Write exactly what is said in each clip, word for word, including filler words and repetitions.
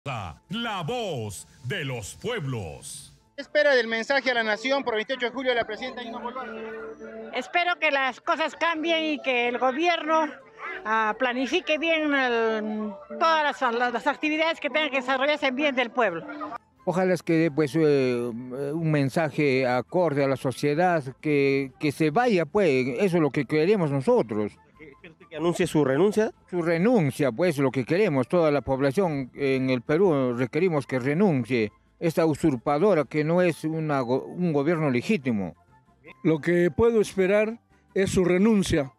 La voz de los pueblos. ¿Qué espera del mensaje a la nación por veintiocho de julio de la presidenta Dina Boluarte? Espero que las cosas cambien y que el gobierno uh, planifique bien el, todas las, las actividades que tengan que desarrollarse en bien del pueblo. Ojalá es que dé pues, eh, un mensaje acorde a la sociedad, que, que se vaya, pues, eso es lo que queremos nosotros. ¿Que anuncie su renuncia? Su renuncia, pues, lo que queremos, toda la población en el Perú requerimos que renuncie, esta usurpadora que no es una, un gobierno legítimo. Lo que puedo esperar es su renuncia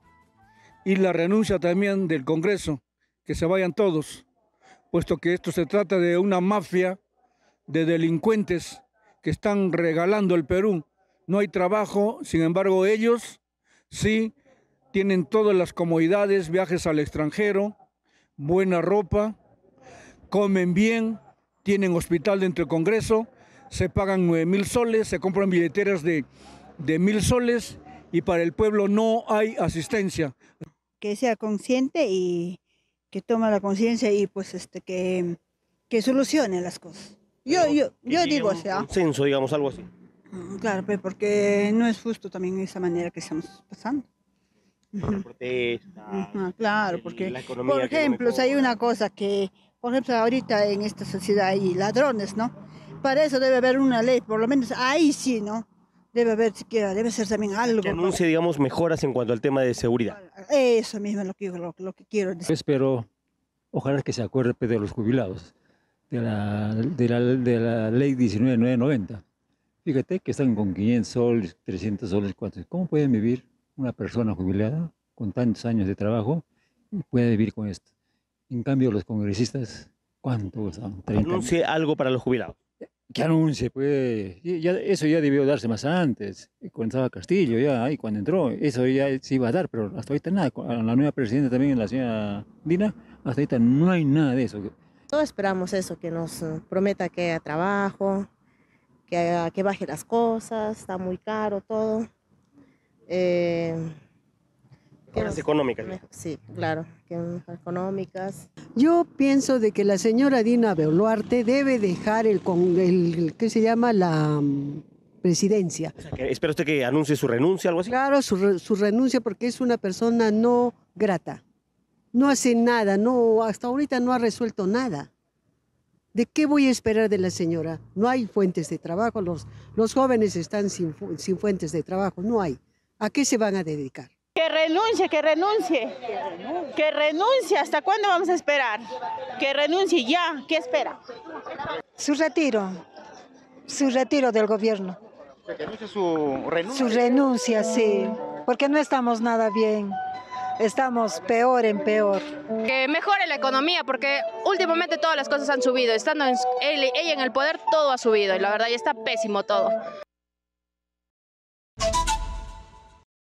y la renuncia también del Congreso, que se vayan todos, puesto que esto se trata de una mafia de delincuentes que están regalando el Perú. No hay trabajo, sin embargo ellos sí tienen todas las comodidades, viajes al extranjero, buena ropa, comen bien, tienen hospital dentro del Congreso, se pagan nueve mil soles, se compran billeteras de, de mil soles y para el pueblo no hay asistencia. Que sea consciente y que tome la conciencia y pues este que, que solucione las cosas. Yo, yo, yo digo, o sea. Consenso, digamos, algo así. Claro, pues porque no es justo también esa manera que estamos pasando. Uh-huh. Protesta, uh-huh, claro, porque, la economía por ejemplo, no si hay una cosa que, por ejemplo, ahorita en esta sociedad hay ladrones, ¿no? Para eso debe haber una ley, por lo menos ahí sí, ¿no? Debe haber siquiera, debe ser también algo. Que anuncie, digamos, mejoras en cuanto al tema de seguridad. Eso mismo es lo que, lo, lo que quiero decir. Espero, ojalá que se acuerde de los jubilados, de la, de la, de la ley diecinueve mil novecientos noventa. Fíjate que están con quinientos soles, trescientos soles, ¿cuántos? ¿Cómo pueden vivir una persona jubilada con tantos años de trabajo y puede vivir con esto? En cambio, los congresistas, ¿cuántos son? Anuncie algo para los jubilados. Que anuncie, pues, ya, eso ya debió darse más antes, cuando estaba Castillo, ya ahí cuando entró, eso ya se iba a dar, pero hasta ahorita nada. A la nueva presidenta también, la señora Dina, hasta ahorita no hay nada de eso. Todos esperamos eso, que nos prometa que haya trabajo, que, haga, que baje las cosas, está muy caro todo. Eh, Mejoras económicas. Sí, claro, que mejoras económicas. Yo pienso de que la señora Dina Boluarte debe dejar el, con el ¿qué se llama? La um, presidencia. O sea, que ¿espera usted que anuncie su renuncia, algo así? Claro, su, re, su renuncia, porque es una persona no grata. No hace nada, no, hasta ahorita no ha resuelto nada. ¿De qué voy a esperar de la señora? No hay fuentes de trabajo, los, los jóvenes están sin, sin fuentes de trabajo, no hay. ¿A qué se van a dedicar? Que renuncie, que renuncie, que renuncie. ¿Hasta cuándo vamos a esperar? Que renuncie ya. ¿Qué espera? Su retiro, su retiro del gobierno. ¿Que anuncie su renuncia? Su renuncia, sí, porque no estamos nada bien. Estamos peor en peor. Que mejore la economía, porque últimamente todas las cosas han subido. Estando en, ella en el poder, todo ha subido y la verdad ya está pésimo todo.